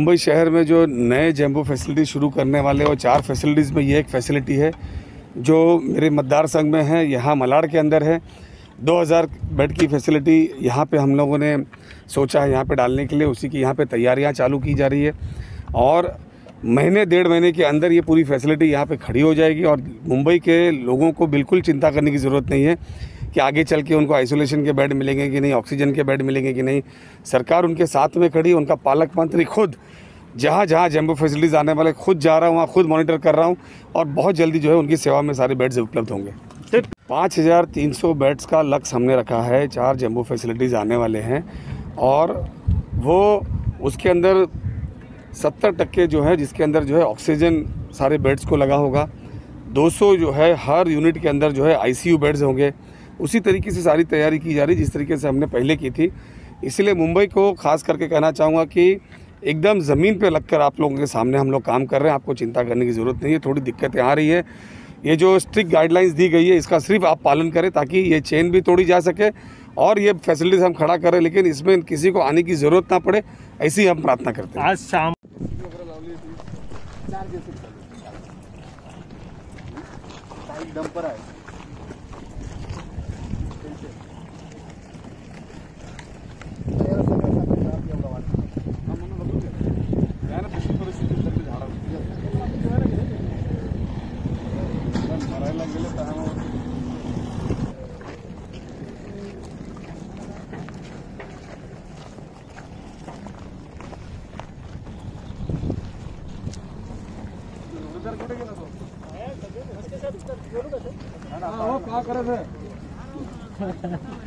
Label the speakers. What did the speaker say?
Speaker 1: मुंबई शहर में जो नए जैम्बो फैसिलिटी शुरू करने वाले और 4 फैसिलिटीज़ में ये एक फैसिलिटी है जो मेरे मतदार संघ में है, यहाँ मलाड के अंदर है। 2000 बेड की फैसिलिटी यहाँ पे हम लोगों ने सोचा है यहाँ पे डालने के लिए, उसी की यहाँ पे तैयारियाँ चालू की जा रही है और महीने 1.5 महीने के अंदर ये पूरी फैसिलिटी यहाँ पे खड़ी हो जाएगी। और मुंबई के लोगों को बिल्कुल चिंता करने की ज़रूरत नहीं है कि आगे चल के उनको आइसोलेशन के बेड मिलेंगे कि नहीं, ऑक्सीजन के बेड मिलेंगे कि नहीं। सरकार उनके साथ में खड़ी, उनका पालक मंत्री खुद जहाँ जहाँ जैम्बो फैसिलिटीज़ आने वाले खुद जा रहा हूँ, वहाँ खुद मॉनिटर कर रहा हूँ और बहुत जल्दी जो है उनकी सेवा में सारे बेड्स उपलब्ध होंगे। 5300 बेड्स का लक्ष्य हमने रखा है, 4 जैम्बो फैसिलिटीज़ आने वाले हैं और वो उसके अंदर 70% जो है जिसके अंदर जो है ऑक्सीजन सारे बेड्स को लगा होगा। 200 जो है हर यूनिट के अंदर जो है ICU बेड्स होंगे। उसी तरीके से सारी तैयारी की जा रही जिस तरीके से हमने पहले की थी। इसलिए मुंबई को खास करके कहना चाहूँगा कि एकदम ज़मीन पे लगकर आप लोगों के सामने हम लोग काम कर रहे हैं। आपको चिंता करने की ज़रूरत नहीं है। थोड़ी दिक्कतें आ रही है, ये जो स्ट्रिक्ट गाइडलाइंस दी गई है इसका सिर्फ आप पालन करें ताकि ये चेन भी तोड़ी जा सके और ये फैसिलिटीज़ हम खड़ा करें, लेकिन इसमें किसी को आने की ज़रूरत ना पड़े, ऐसी हम प्रार्थना करते हैं।
Speaker 2: आज शाम
Speaker 3: डंपर आहे
Speaker 1: का करत है